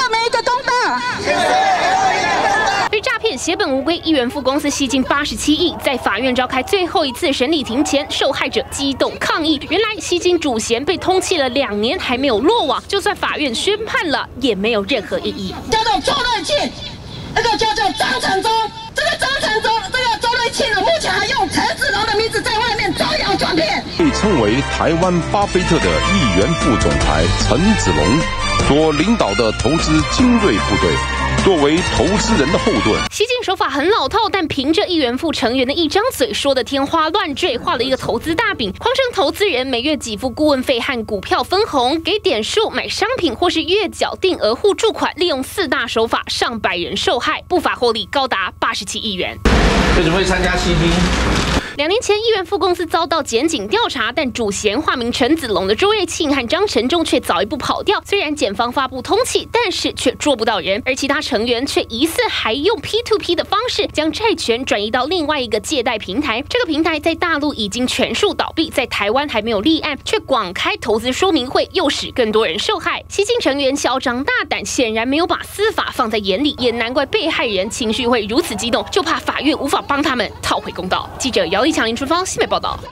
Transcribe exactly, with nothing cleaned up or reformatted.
我们一个公道。谢谢。对诈骗血本无归，亿元富公司吸金八十七亿，在法院召开最后一次审理庭前，受害者激动抗议。原来吸金主嫌被通缉了两年还没有落网，就算法院宣判了，也没有任何意义。 叫做周瑞庆，那个叫做张成忠，这个张成忠，这个周瑞庆呢，目前还用陈子龙的名字在外面招摇撞骗。 被称为台湾巴菲特的亿元副总裁陈子龙所领导的投资精锐部队，作为投资人的后盾。 吸金手法很老套，但凭着亿元富成员的一张嘴说的天花乱坠，画了一个投资大饼，谎称投资人每月给付顾问费和股票分红，给点数买商品或是月缴定额互助款，利用四大手法，上百人受害，不法获利高达八十七亿元。 为什么会参加吸金？ 两年前，亿元富公司遭到检警调查，但主嫌化名陈子龙的周瑞庆和张成忠却早一步跑掉。虽然检方发布通缉，但是却捉不到人，而其他成员却疑似还用 P to P 的方式将债权转移到另外一个借贷平台。这个平台在大陆已经全数倒闭，在台湾还没有立案，却广开投资说明会，诱使更多人受害。吸金成员嚣张大胆，显然没有把司法放在眼里，也难怪被害人情绪会如此激动，就怕法院无法帮他们讨回公道。记者姚立强、林春芳西北报道。